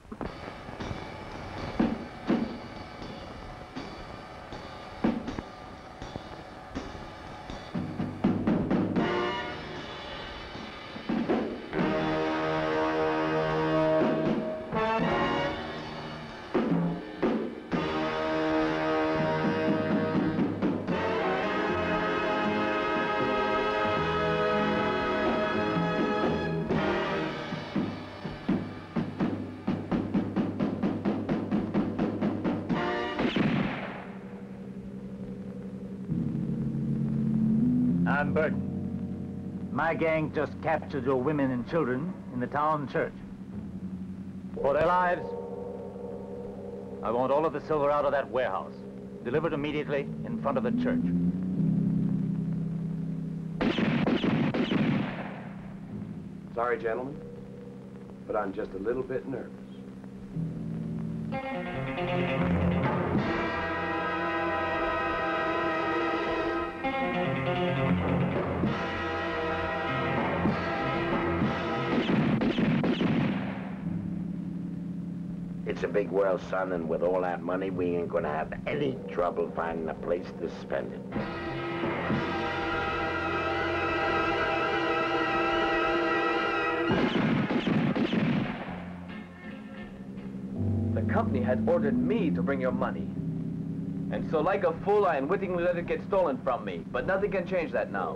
I'm Burton. My gang just captured your women and children in the town church. For their lives, I want all of the silver out of that warehouse, delivered immediately in front of the church. Sorry, gentlemen, but I'm just a little bit nervous. It's a big world, son, and with all that money, we ain't gonna have any trouble finding a place to spend it. The company had ordered me to bring your money. And so like a fool, I unwittingly let it get stolen from me. But nothing can change that now.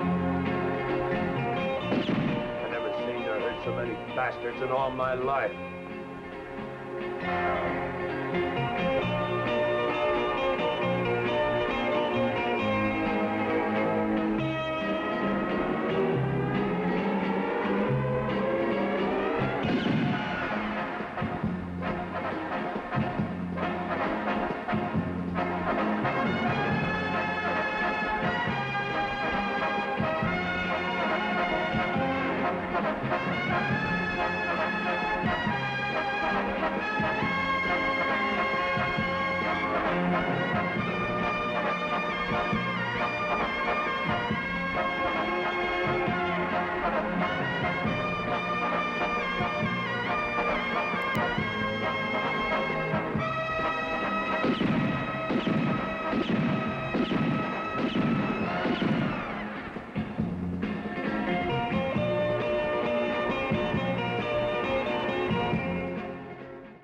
I've never seen or heard so many bastards in all my life.